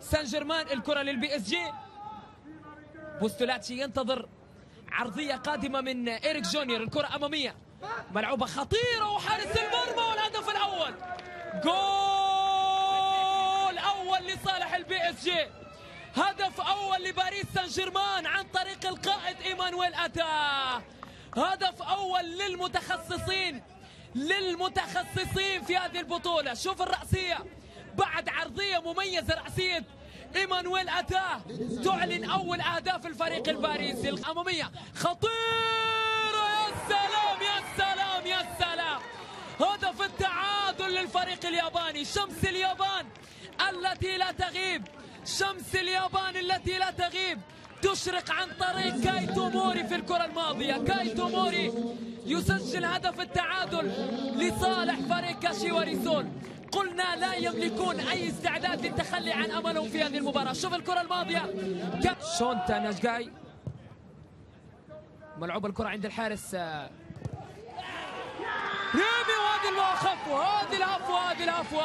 سان جيرمان. الكرة للبي اس جي. بوستولاتشي ينتظر عرضية قادمة من إيريك جونيور. الكرة أمامية ملعوبة خطيرة وحارس المرمى والهدف الأول. جول أول لصالح البي اس جي. هدف أول لباريس سان جيرمان عن طريق القائد إيمانويل أتا. هدف أول للمتخصصين في هذه البطولة. شوف الرأسية بعد عرضية مميزة، رأسية إيمانويل أتا تعلن أول أهداف الفريق الباريسي. الأمامية خطيرة، يا سلام يا سلام يا سلام. هدف التعادل للفريق الياباني. شمس اليابان التي لا تغيب، شمس اليابان التي لا تغيب تشرق عن طريق كاي توموري في الكرة الماضية. كاي توموري يسجل هدف التعادل لصالح فريق كاشيواري سول. قلنا لا يملكون أي استعداد للتخلي عن أملهم في هذه المباراة. شوف الكرة الماضية شونتا ناجاي ملعوب الكرة عند الحارس ريمي. وهذه العفو، هذه العفو.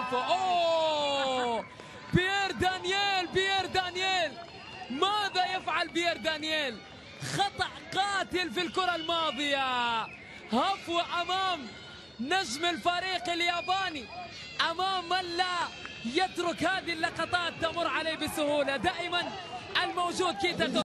أوه بيير دانييل ماذا يفعل بيير دانييل؟ خطأ قاتل في الكرة الماضية. هفوة أمام نجم الفريق الياباني، أمام من لا يترك هذه اللقطات تمر عليه بسهولة. دائما الموجود كيتا